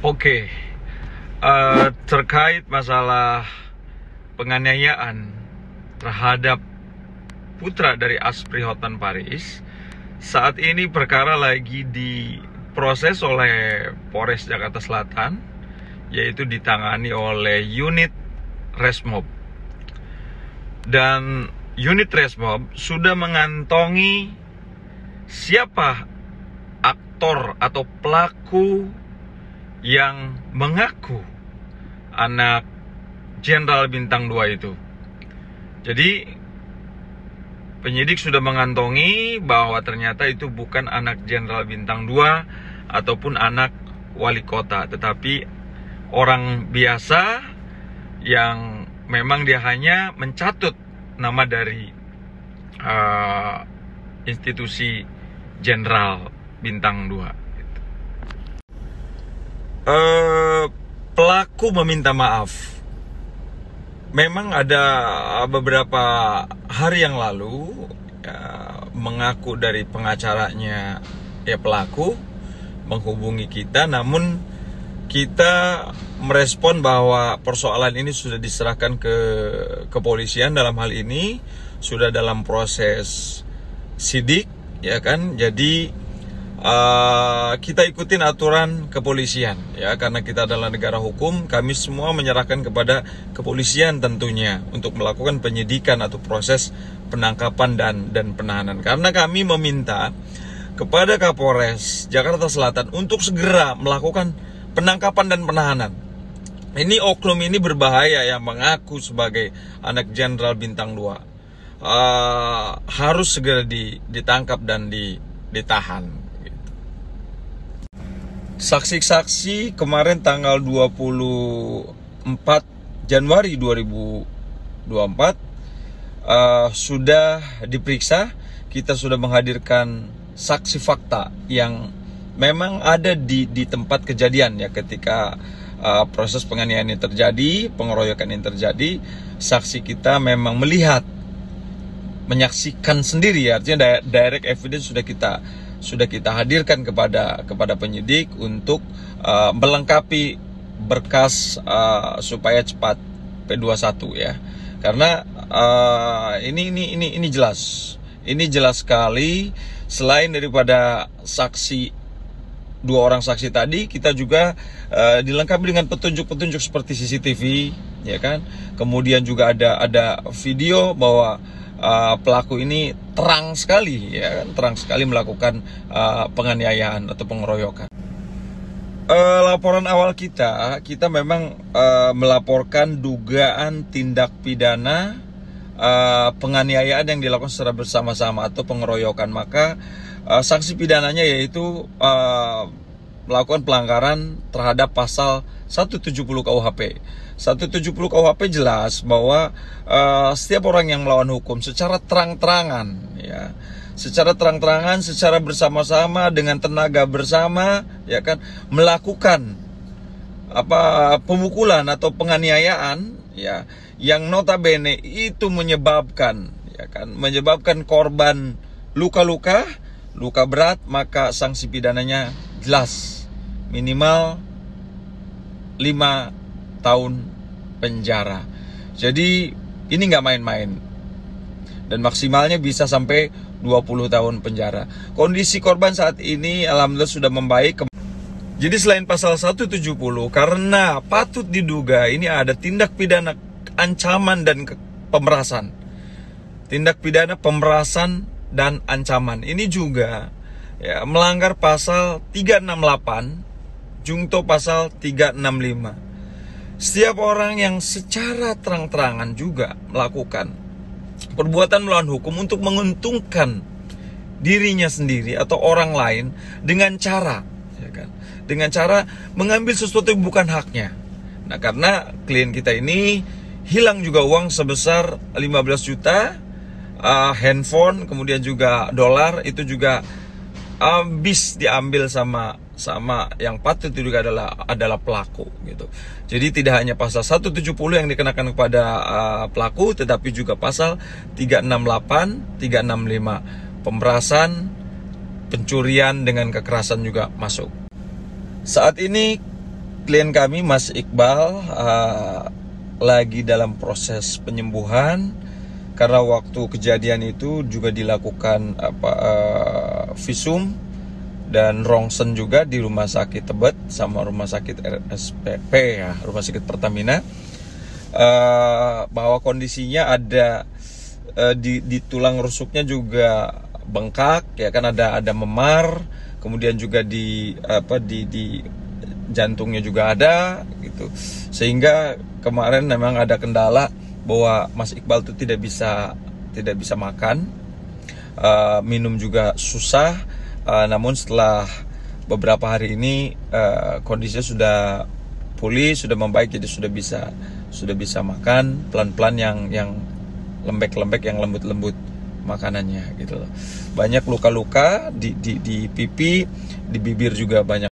Oke, terkait masalah penganiayaan terhadap putra dari Aspri Hotman Paris, saat ini perkara lagi diproses oleh Polres Jakarta Selatan, yaitu ditangani oleh unit Resmob. Dan unit Resmob sudah mengantongi siapa aktor atau pelaku yang mengaku anak Jenderal Bintang 2 itu. Jadi penyidik sudah mengantongi bahwa ternyata itu bukan anak Jenderal Bintang 2 ataupun anak wali kota, tetapi orang biasa yang memang dia hanya mencatut nama dari institusi Jenderal Bintang 2. Pelaku meminta maaf. Memang ada beberapa hari yang lalu mengaku dari pengacaranya pelaku menghubungi kita, namun kita merespon bahwa persoalan ini sudah diserahkan ke kepolisian. Dalam hal ini sudah dalam proses sidik, ya kan. Jadi kita ikutin aturan kepolisian, ya, karena kita adalah negara hukum. Kami semua menyerahkan kepada kepolisian tentunya untuk melakukan penyidikan atau proses penangkapan dan penahanan. Karena kami meminta kepada Kapolres Jakarta Selatan untuk segera melakukan penangkapan dan penahanan. Ini oknum ini berbahaya yang mengaku sebagai anak Jenderal Bintang 2. Harus segera ditangkap dan ditahan. Saksi-saksi kemarin tanggal 24 Januari 2024 sudah diperiksa. Kita sudah menghadirkan saksi fakta yang memang ada di tempat kejadian, ya, ketika proses penganiayaan ini terjadi, pengeroyokan ini terjadi. Saksi kita memang melihat, menyaksikan sendiri, ya, artinya direct evidence sudah kita hadirkan kepada penyidik untuk melengkapi berkas supaya cepat P21, ya. Karena ini jelas. Ini jelas sekali. Selain daripada dua orang saksi tadi, kita juga dilengkapi dengan petunjuk-petunjuk seperti CCTV, ya kan. Kemudian juga ada video bahwa pelaku ini terang sekali, ya kan, terang sekali melakukan penganiayaan atau pengeroyokan. Laporan awal kita memang melaporkan dugaan tindak pidana penganiayaan yang dilakukan secara bersama-sama atau pengeroyokan. Maka sanksi pidananya yaitu melakukan pelanggaran terhadap pasal 170 KUHP. 170 KUHP jelas bahwa setiap orang yang melawan hukum secara terang-terangan, ya, secara terang-terangan, secara bersama-sama dengan tenaga bersama, ya kan, melakukan pemukulan atau penganiayaan, ya, yang notabene itu menyebabkan korban luka berat, maka sanksi pidananya jelas, minimal 5 tahun penjara. Jadi ini nggak main-main, dan maksimalnya bisa sampai 20 tahun penjara. Kondisi korban saat ini alhamdulillah sudah membaik. Jadi selain pasal 170, karena patut diduga ini ada tindak pidana ancaman dan pemerasan. Tindak pidana pemerasan dan ancaman ini juga, ya, melanggar pasal 368 jungto pasal 365. Setiap orang yang secara terang-terangan juga melakukan perbuatan melawan hukum untuk menguntungkan dirinya sendiri atau orang lain dengan cara, ya kan, dengan cara mengambil sesuatu yang bukan haknya. Nah, karena klien kita ini hilang juga uang sebesar 15 juta, handphone, kemudian juga dolar, itu juga habis diambil sama yang patut diduga adalah pelaku, gitu. Jadi tidak hanya pasal 170 yang dikenakan kepada pelaku, tetapi juga pasal 368, 365, pemerasan, pencurian dengan kekerasan juga masuk. Saat ini klien kami Mas Iqbal lagi dalam proses penyembuhan, karena waktu kejadian itu juga dilakukan visum dan rongsen juga di rumah sakit Tebet sama rumah sakit RSPP ya, rumah sakit Pertamina, bahwa kondisinya ada di tulang rusuknya juga bengkak ya kan, ada memar, kemudian juga di jantungnya juga ada gitu, sehingga kemarin memang ada kendala bahwa Mas Iqbal itu tidak bisa makan, minum juga susah, namun setelah beberapa hari ini kondisinya sudah pulih, sudah membaik, jadi sudah bisa makan pelan-pelan, yang lembek-lembek, yang lembut-lembut makanannya gitu loh. Banyak luka-luka di pipi, di bibir juga banyak